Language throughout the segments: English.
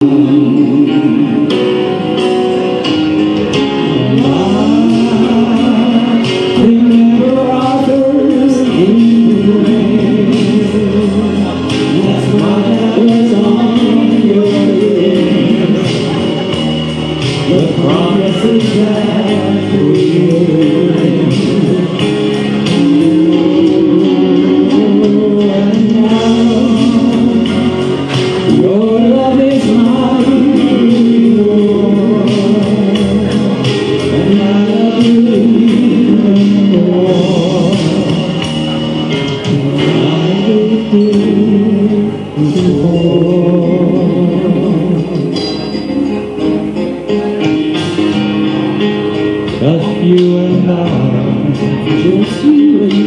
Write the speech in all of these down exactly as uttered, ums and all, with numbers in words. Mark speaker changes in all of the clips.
Speaker 1: Just you and I, just you and I,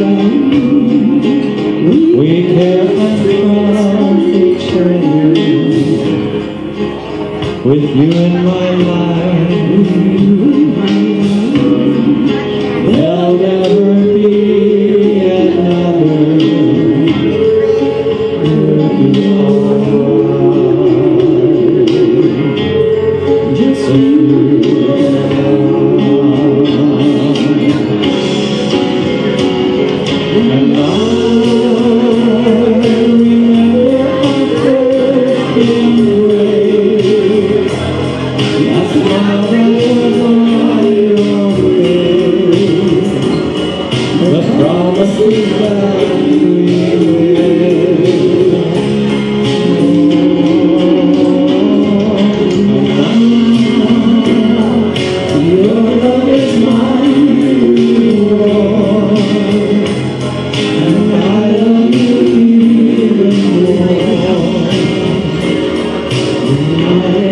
Speaker 1: we care and trust each other. With you in my life, there'll never be another. Just you and I. And I remember our first embrace. That's why there was on your face the promises that we made. And now your love is mine. Yeah.